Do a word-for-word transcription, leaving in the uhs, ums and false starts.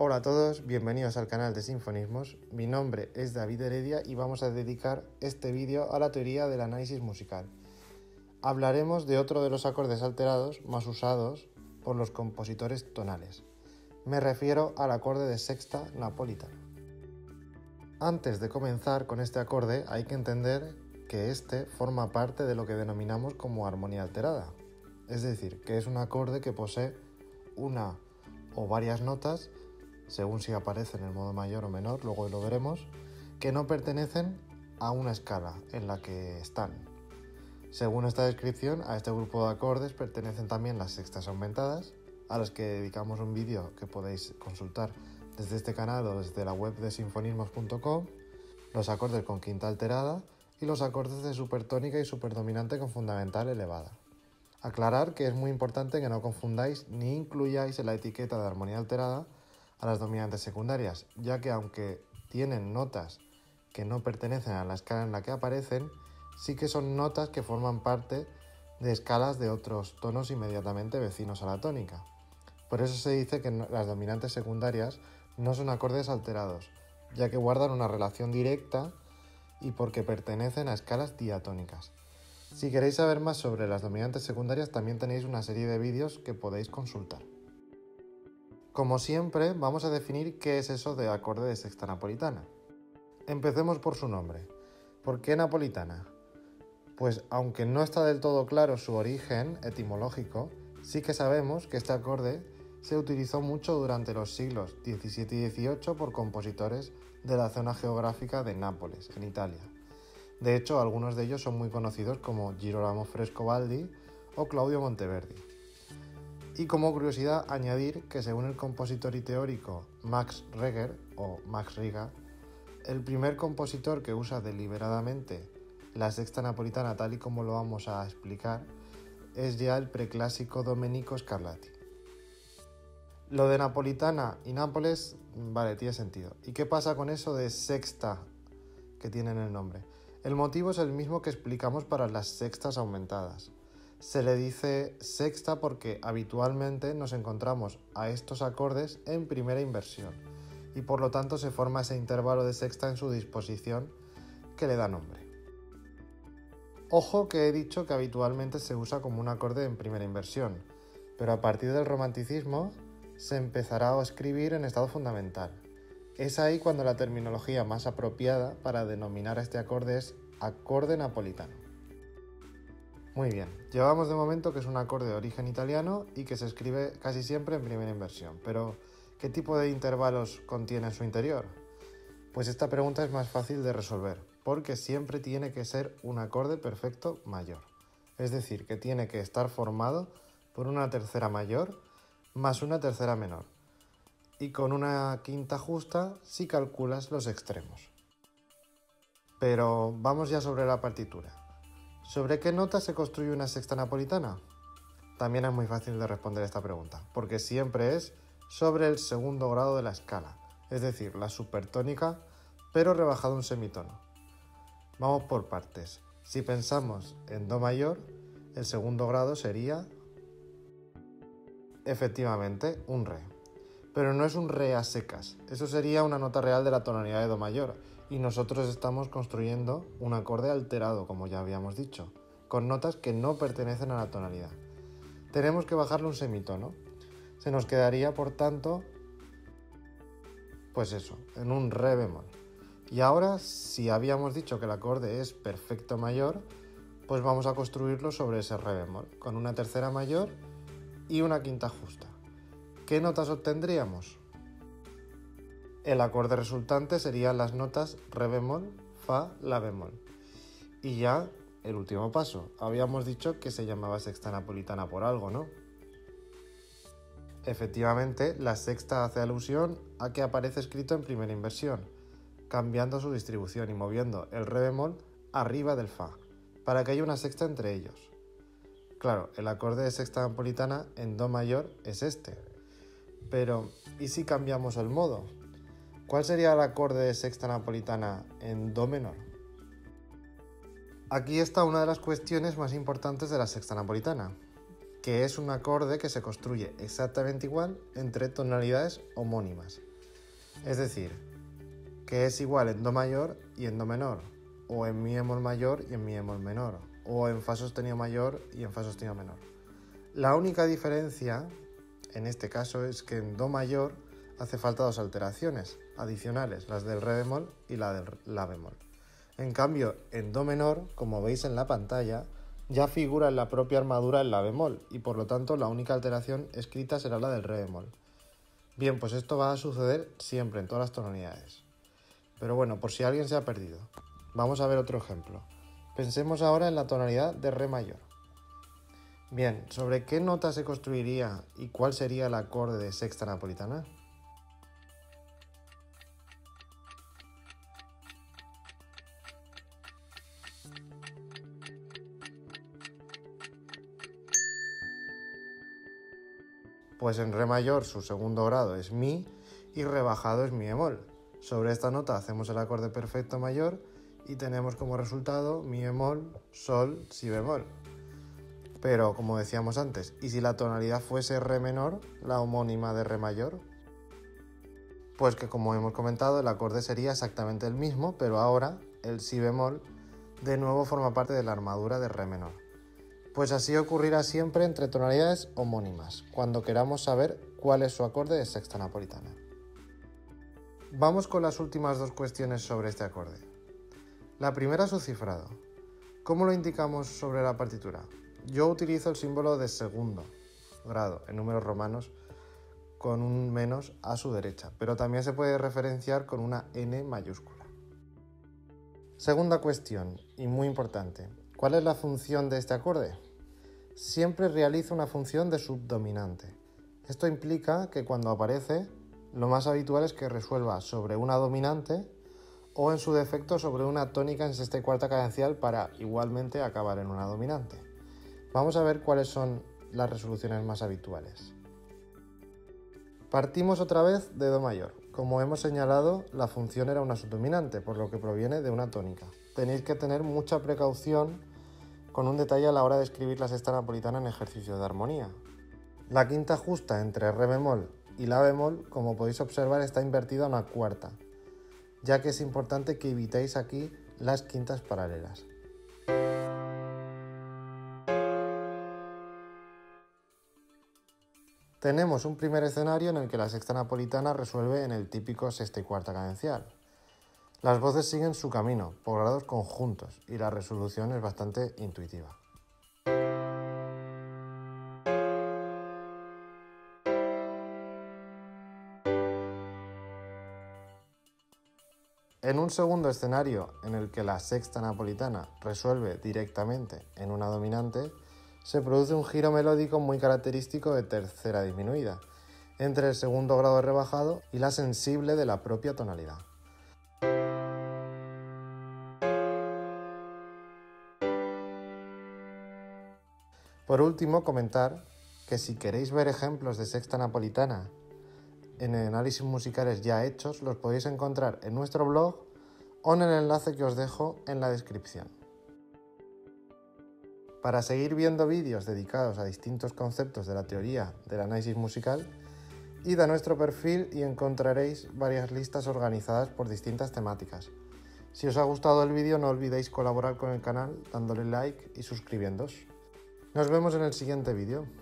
Hola a todos, bienvenidos al canal de Sinfonismos. Mi nombre es David Heredia y vamos a dedicar este vídeo a la teoría del análisis musical. Hablaremos de otro de los acordes alterados más usados por los compositores tonales. Me refiero al acorde de sexta napolitana. Antes de comenzar con este acorde hay que entender que este forma parte de lo que denominamos como armonía alterada. Es decir, que es un acorde que posee una o varias notas, según si aparece en el modo mayor o menor, luego lo veremos, que no pertenecen a una escala en la que están. Según esta descripción, a este grupo de acordes pertenecen también las sextas aumentadas, a las que dedicamos un vídeo que podéis consultar desde este canal o desde la web de sinfonismos punto com, los acordes con quinta alterada y los acordes de supertónica y superdominante con fundamental elevada. Aclarar que es muy importante que no confundáis ni incluyáis en la etiqueta de armonía alterada a las dominantes secundarias, ya que aunque tienen notas que no pertenecen a la escala en la que aparecen, sí que son notas que forman parte de escalas de otros tonos inmediatamente vecinos a la tónica. Por eso se dice que las dominantes secundarias no son acordes alterados, ya que guardan una relación directa y porque pertenecen a escalas diatónicas. Si queréis saber más sobre las dominantes secundarias, también tenéis una serie de vídeos que podéis consultar. Como siempre, vamos a definir qué es eso de acorde de sexta napolitana. Empecemos por su nombre. ¿Por qué napolitana? Pues aunque no está del todo claro su origen etimológico, sí que sabemos que este acorde se utilizó mucho durante los siglos diecisiete y dieciocho por compositores de la zona geográfica de Nápoles, en Italia. De hecho, algunos de ellos son muy conocidos como Girolamo Frescobaldi o Claudio Monteverdi. Y como curiosidad, añadir que según el compositor y teórico Max Reger o Max Riga, el primer compositor que usa deliberadamente la sexta napolitana tal y como lo vamos a explicar es ya el preclásico Domenico Scarlatti. Lo de napolitana y Nápoles, vale, tiene sentido. ¿Y qué pasa con eso de sexta que tiene en el nombre? El motivo es el mismo que explicamos para las sextas aumentadas. Se le dice sexta porque habitualmente nos encontramos a estos acordes en primera inversión y por lo tanto se forma ese intervalo de sexta en su disposición que le da nombre. Ojo que he dicho que habitualmente se usa como un acorde en primera inversión, pero a partir del romanticismo se empezará a escribir en estado fundamental. Es ahí cuando la terminología más apropiada para denominar a este acorde es acorde napolitano. Muy bien, llevamos de momento que es un acorde de origen italiano y que se escribe casi siempre en primera inversión, pero ¿qué tipo de intervalos contiene en su interior? Pues esta pregunta es más fácil de resolver, porque siempre tiene que ser un acorde perfecto mayor, es decir, que tiene que estar formado por una tercera mayor más una tercera menor, y con una quinta justa si calculas los extremos. Pero vamos ya sobre la partitura. ¿Sobre qué nota se construye una sexta napolitana? También es muy fácil de responder esta pregunta, porque siempre es sobre el segundo grado de la escala, es decir, la supertónica, pero rebajado un semitono. Vamos por partes. Si pensamos en do mayor, el segundo grado sería, efectivamente, un re. Pero no es un re a secas, eso sería una nota real de la tonalidad de do mayor, y nosotros estamos construyendo un acorde alterado, como ya habíamos dicho, con notas que no pertenecen a la tonalidad. Tenemos que bajarle un semitono. Se nos quedaría, por tanto, pues eso, en un re bemol. Y ahora, si habíamos dicho que el acorde es perfecto mayor, pues vamos a construirlo sobre ese re bemol, con una tercera mayor y una quinta justa. ¿Qué notas obtendríamos? El acorde resultante serían las notas re bemol, fa, la bemol. Y ya el último paso. Habíamos dicho que se llamaba sexta napolitana por algo, ¿no? Efectivamente, la sexta hace alusión a que aparece escrito en primera inversión, cambiando su distribución y moviendo el re bemol arriba del fa, para que haya una sexta entre ellos. Claro, el acorde de sexta napolitana en do mayor es este. Pero, ¿y si cambiamos el modo? ¿Cuál sería el acorde de sexta napolitana en do menor? Aquí está una de las cuestiones más importantes de la sexta napolitana, que es un acorde que se construye exactamente igual entre tonalidades homónimas. Es decir, que es igual en do mayor y en do menor, o en mi bemol mayor y en mi bemol menor, o en fa sostenido mayor y en fa sostenido menor. La única diferencia en este caso es que en do mayor hace falta dos alteraciones adicionales, las del re bemol y la del la bemol. En cambio, en do menor, como veis en la pantalla, ya figura en la propia armadura el la bemol y por lo tanto la única alteración escrita será la del re bemol. Bien, pues esto va a suceder siempre en todas las tonalidades. Pero bueno, por si alguien se ha perdido, vamos a ver otro ejemplo. Pensemos ahora en la tonalidad de re mayor. Bien, ¿sobre qué nota se construiría y cuál sería el acorde de sexta napolitana? Pues en re mayor su segundo grado es mi y rebajado es mi bemol. Sobre esta nota hacemos el acorde perfecto mayor y tenemos como resultado mi bemol, sol, si bemol. Pero como decíamos antes, ¿y si la tonalidad fuese re menor, la homónima de re mayor? Pues que como hemos comentado el acorde sería exactamente el mismo, pero ahora el si bemol de nuevo forma parte de la armadura de re menor. Pues así ocurrirá siempre entre tonalidades homónimas, cuando queramos saber cuál es su acorde de sexta napolitana. Vamos con las últimas dos cuestiones sobre este acorde. La primera, su cifrado. ¿Cómo lo indicamos sobre la partitura? Yo utilizo el símbolo de segundo grado en números romanos con un menos a su derecha, pero también se puede referenciar con una N mayúscula. Segunda cuestión, y muy importante. ¿Cuál es la función de este acorde? Siempre realiza una función de subdominante. Esto implica que cuando aparece, lo más habitual es que resuelva sobre una dominante o en su defecto sobre una tónica en sexta y cuarta cadencial para igualmente acabar en una dominante. Vamos a ver cuáles son las resoluciones más habituales. Partimos otra vez de do mayor. Como hemos señalado, la función era una subdominante, por lo que proviene de una tónica. Tenéis que tener mucha precaución con un detalle a la hora de escribir la sexta napolitana en ejercicio de armonía. La quinta justa entre re bemol y la bemol, como podéis observar, está invertida a una cuarta, ya que es importante que evitéis aquí las quintas paralelas. Tenemos un primer escenario en el que la sexta napolitana resuelve en el típico sexta y cuarta cadencial. Las voces siguen su camino, por grados conjuntos, y la resolución es bastante intuitiva. En un segundo escenario en el que la sexta napolitana resuelve directamente en una dominante, se produce un giro melódico muy característico de tercera disminuida, entre el segundo grado de rebajado y la sensible de la propia tonalidad. Por último, comentar que si queréis ver ejemplos de sexta napolitana en análisis musicales ya hechos, los podéis encontrar en nuestro blog o en el enlace que os dejo en la descripción. Para seguir viendo vídeos dedicados a distintos conceptos de la teoría del análisis musical, id a nuestro perfil y encontraréis varias listas organizadas por distintas temáticas. Si os ha gustado el vídeo, no olvidéis colaborar con el canal dándole like y suscribiéndoos. Nos vemos en el siguiente vídeo.